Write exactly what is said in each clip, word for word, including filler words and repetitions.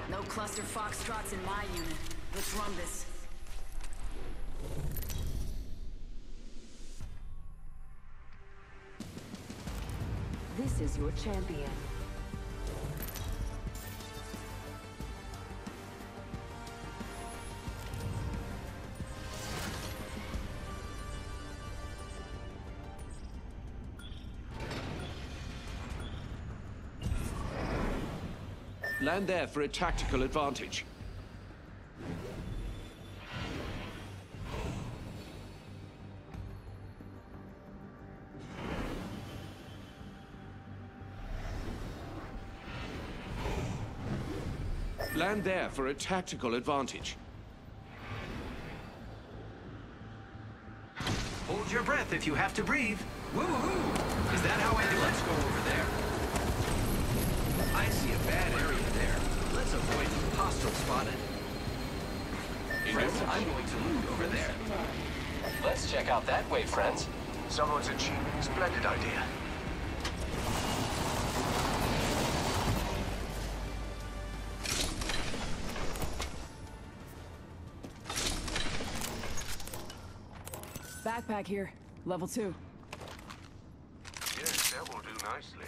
No cluster foxtrots in my unit. Let's run this. This is your champion. Land there for a tactical advantage. Land there for a tactical advantage. Hold your breath if you have to breathe. Woo-hoo! Is that how I do it? Let's go over there. I see a bad area there. Let's avoid hostile spotted. Friends, I'm going to loot over there. Let's check out that way, friends. Someone's a cheap, splendid idea. Backpack here. Level two. Yes, that will do nicely.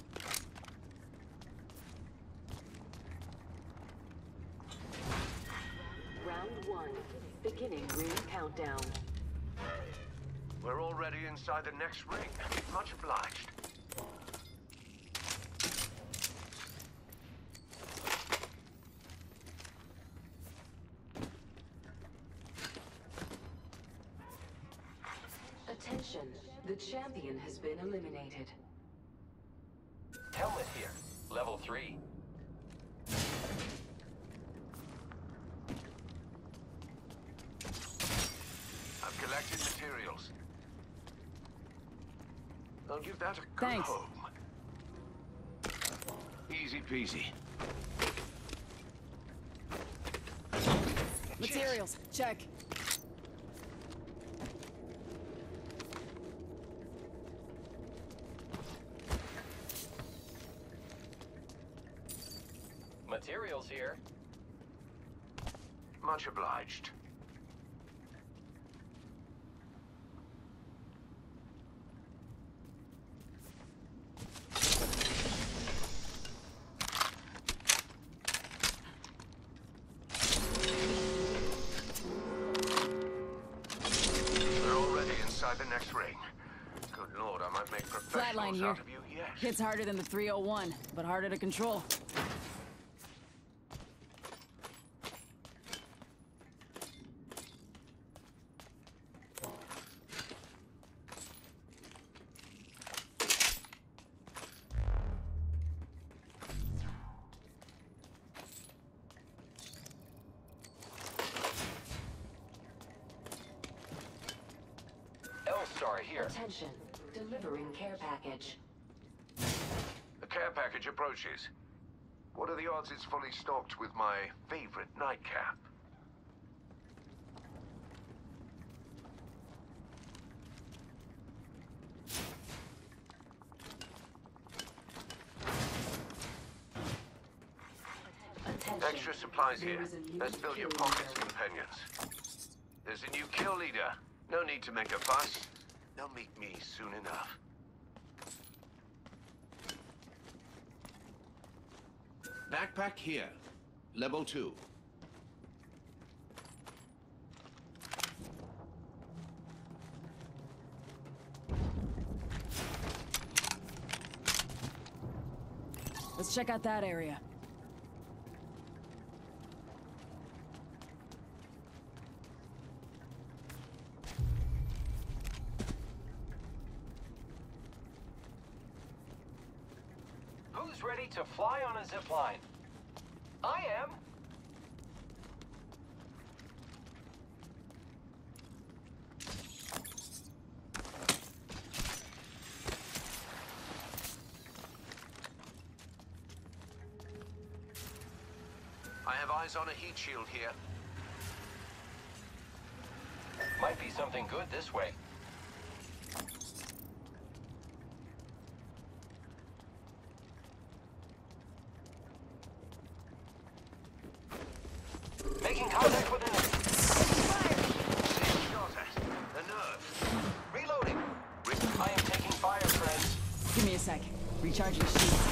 Round one. Beginning ring countdown. We're already inside the next ring. Much obliged. Attention. The champion has been eliminated. Helmet here. Level three. I've collected materials. I'll give that a go Thanks. home. Easy peasy. Materials. Check. Materials here. Much obliged. We're already inside the next ring. Good lord, I might make Flatline professionals here. out of you, yes. Hits harder than the three oh one, but harder to control. L-Star here. Attention. Delivering care package. The care package approaches. What are the odds it's fully stocked with my favorite nightcap? Attention. Extra supplies There here. is a new Let's fill your kill pockets, leader. companions. There's a new kill leader. No need to make a fuss. They'll meet me soon enough. Backpack here. Level two. Let's check out that area. Who's ready to fly on a zipline? I am. I have eyes on a heat shield here. Might be something good this way. Making contact with enemy. Shot at. The nerve. Reloading. I am taking fire, friends. Give me a sec. Recharging shields.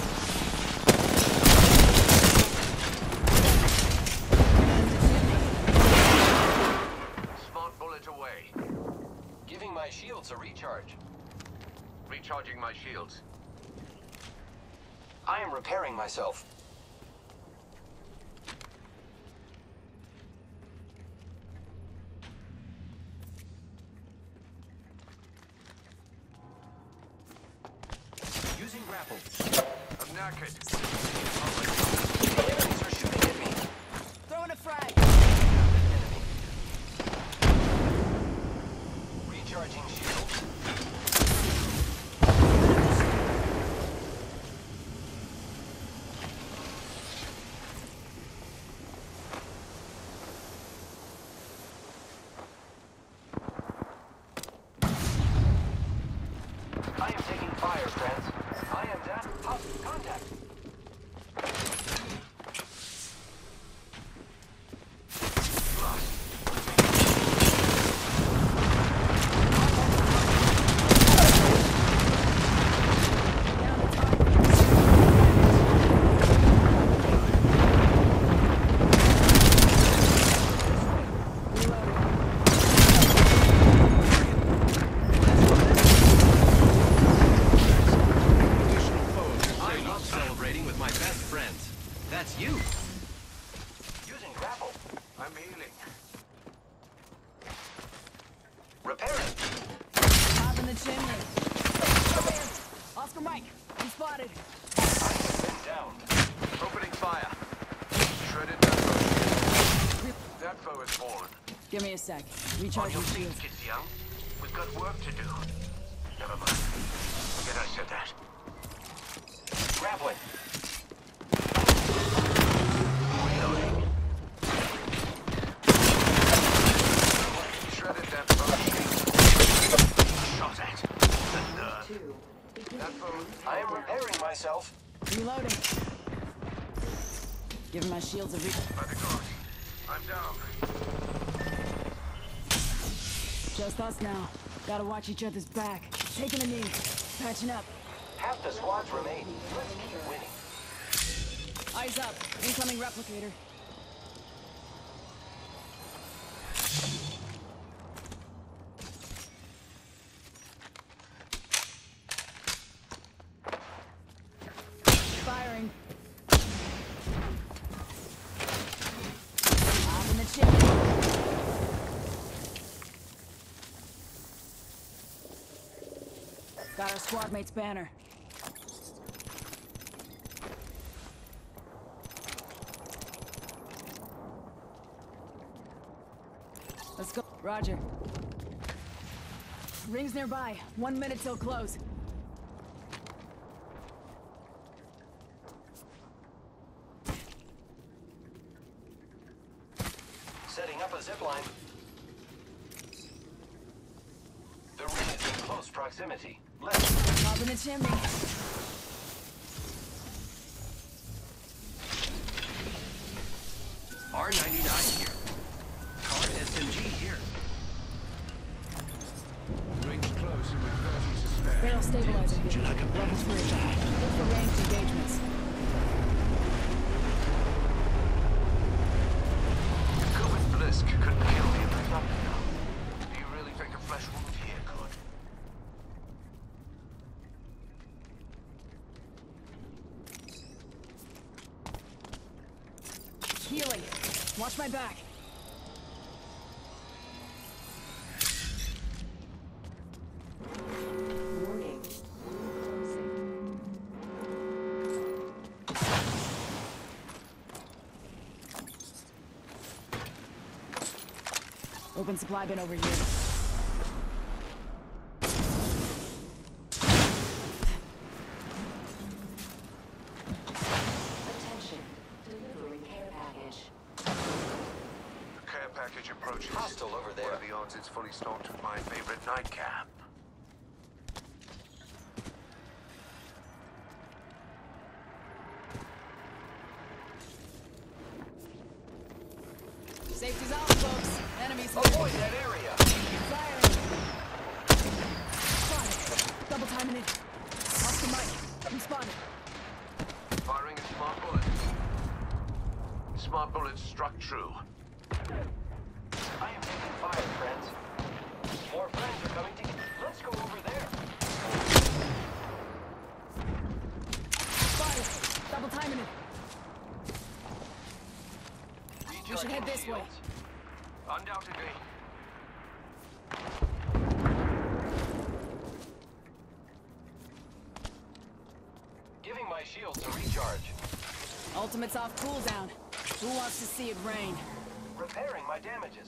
Smart bullet away. Giving my shields a recharge. Recharging my shields. I am repairing myself. Using grapple. I'm knackered. Enemies are shooting at me. Throwing a frag. Enemy. Recharging shields. I am taking fire, friends. I am that hostile contact. I love celebrating with my best friends. That's you. Using grapple. I'm healing. Repairing. Top in the chimney. Oscar Mike, you spotted. Been down. Opening fire. Shredded that foe. That foe is fallen. Give me a sec. On Recharging your feet, shields. kids young. We've got work to do. Never mind. Forget I said that. Grappling. Reloading. Shredded that foe. Shot at. The nerve. Two. That foe. I am repairing myself. Reloading. Giving my shields a re- By the gods. I'm down. Just us now. Gotta watch each other's back. Taking a knee. Patching up. Half the squads remain. Let's keep winning. Eyes up. Incoming replicator. Firing. Up in the chimney. Got our squad mate's banner. Let's go. Roger. Rings nearby. One minute till close. Setting up a zip line. The ring is in close proximity. Left. Up in the chimney. R ninety-nine here. Car S M G here. Rings close and we've thirty to spare. Barrel stabilizer here. Level three. Look for ranged engagements. Covid Blisk couldn't kill me if I thought now. Do you really think a flesh wound here could? Healing. Watch my back. Warning. Open supply bin over here. Attention. Delivering care package. The care package approaches. Hostile over there. What are the odds it's fully stocked with my favorite nightcap? Safety's off, folks. Enemies here. Avoid that area. Firing. Spotted. Double timing it. Off the mic. I'm spotted. Firing a smart bullet. Smart bullet struck true. I am taking fire, friends. More friends are coming to get... Let's go over there. Spotted. Double timing it. We should head this way. Undoubtedly. Giving my shields a recharge. Ultimate's off cooldown. Who wants to see it rain? Repairing my damages.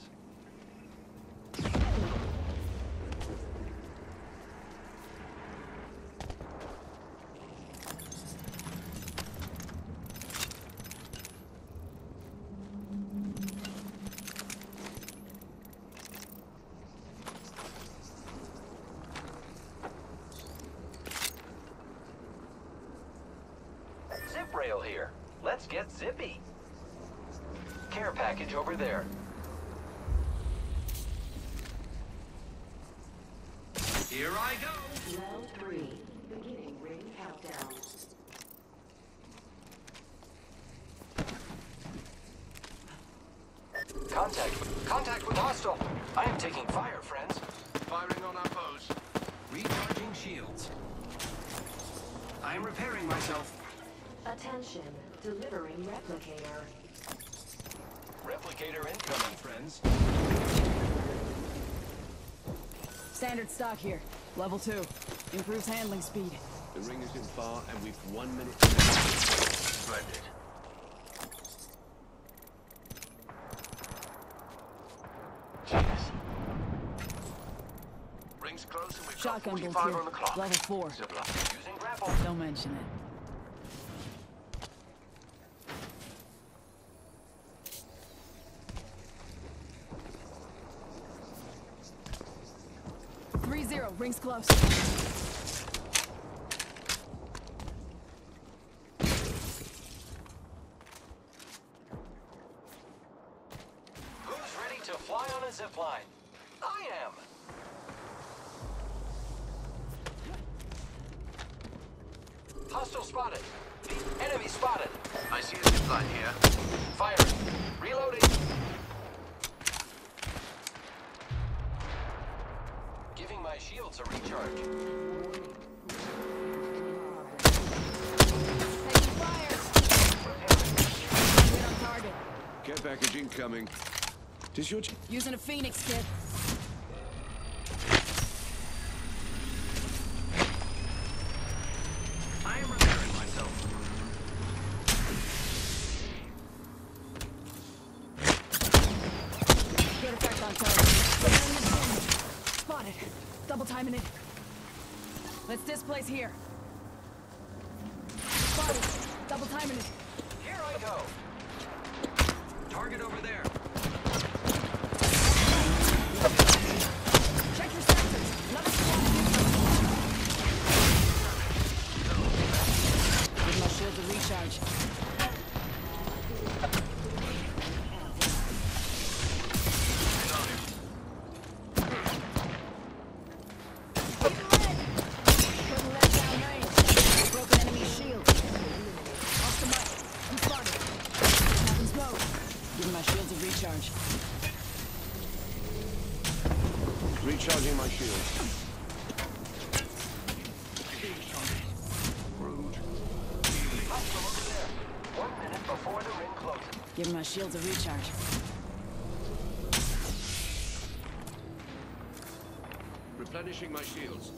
Zip rail here. Let's get zippy. Care package over there. Here I go. Round three. Beginning ring countdown. Contact. Contact with hostile. I am taking fire, friends. Firing on our foes. Recharging shields. I am repairing myself. Attention. Delivering replicator. Replicator incoming, friends. Standard stock here. Level two. Improves handling speed. The ring isn't far, and we've one minute. Splendid. Jeez. Rings close and we've got Shotgun bolt forty-five here. on the clock. Level four. Zipline. Using grapple. Don't mention it. Three zero. Rings close. Who's ready to fly on a zipline? I am. Hostile spotted. Enemy spotted. I see a zipline here. Firing. Reloading. Giving my shields a recharge. Taking fire. Hit on target. Care package incoming. Does your... Using a Phoenix kit. I am repairing myself. Good effect on target. Spotted. Double timing it. Let's displace here. Spotted. Double timing it. Here I go. Target over there. Check your sensors. Another squad. Give my shield a recharge. Couldn't let down range. Broken enemy shield. Off the mic. I'm spotted. Captain's smoke. Giving my shields a recharge. Recharging my shield. Hostile over there. One minute before the ring closes. Giving my shields a recharge. Replenishing my shields.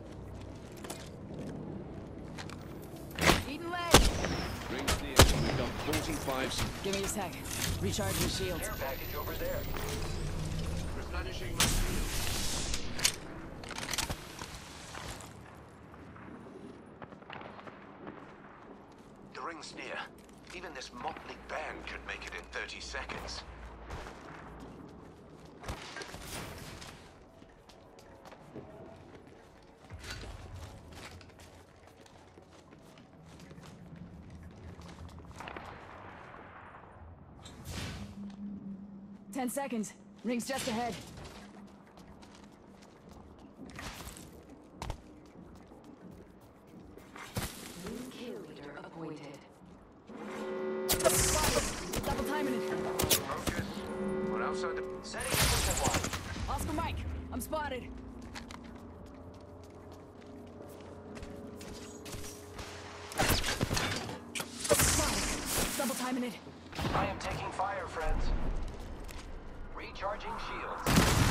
Eating leg. Rings near. We've got forty-five. Give me a sec. Recharging shields. Care package over there. Replenishing my shields. The ring's near. Even this motley band could make it in thirty seconds. Ten seconds. Ring's just ahead. New kill leader appointed. Spotted. Double timing it. Focus. We're outside the... Setting instant line. Oscar Mike, I'm spotted. Spotted. Double timing it. I am taking fire, friends. Recharging shields.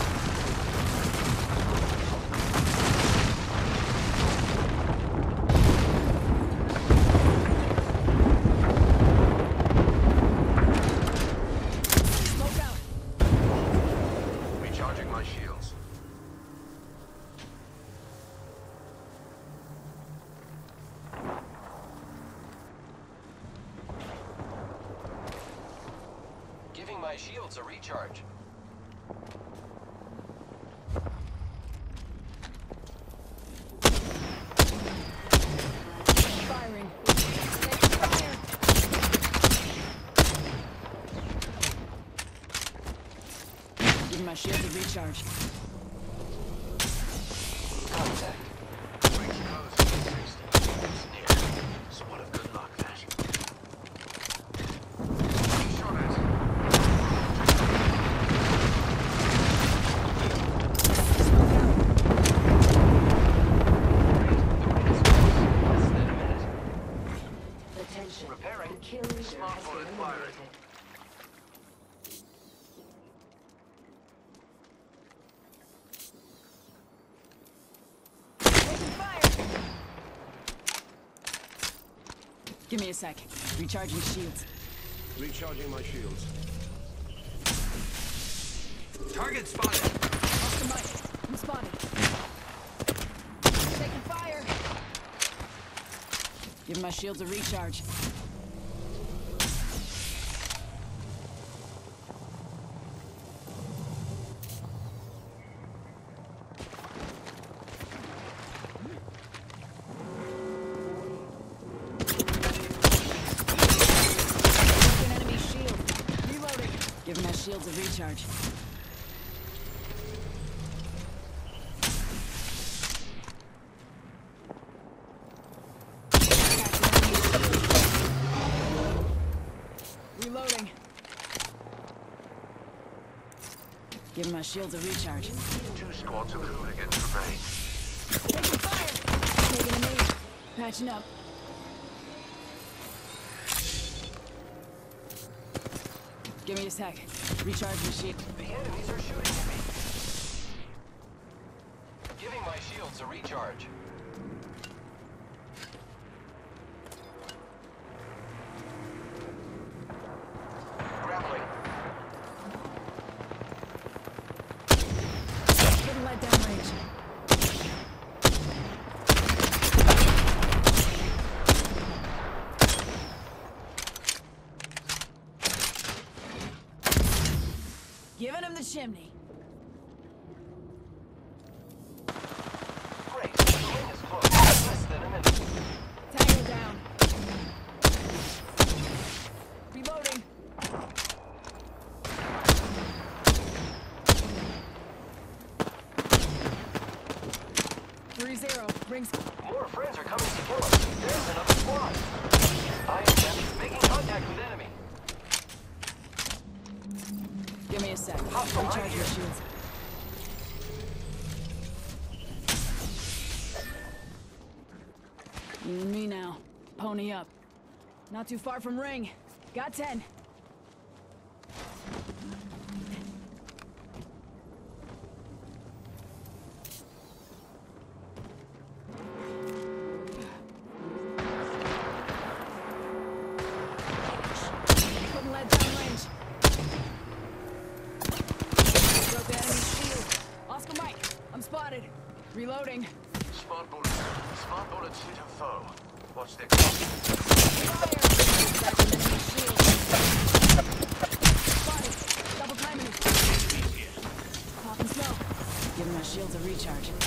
Smoke out. Recharging my shields. Giving my shields a recharge. Firing. Take fire. Giving my shield a recharge. Contact. Rings close. It's near. So what of good luck, that. Shot at. Less than a minute. Attention. Repairing. The kill leader Smart has bullet been firing. eliminated. Taking fire. Give me a sec. Recharging shields. Recharging my shields. Target spotted. Oscar Mike, I'm spotted. Taking fire. Giving my shields a recharge. Broken enemy shield. Reloading. Giving my shields a recharge. Reloading. Giving my shields a recharge. Two squads of hooligans remain. Taking fire! Taking a knee. Patching up. Give me a sec. Recharge my shield. The enemies are shooting at me. Giving my shields a recharge. Grappling. Getting let down range. Giving him the chimney. Great. The ring is close. Less than a minute. Tango down. Reloading. Three zero. Rings. More friends are coming to kill us. There's another squad. I am just making contact with enemy. Give me a sec. Hostile right Recharge here. your shields. You and me now. Pony up. Not too far from ring. Got ten. Putting lead down range. Broke the enemy shield. Oscar Mike, I'm spotted. Reloading. Smart bullets. Smart bullets hit a foe. Watch their clock. Fire! Back an enemy shield. Spotted. Double timing it. Popping smoke. Giving my shields a recharge.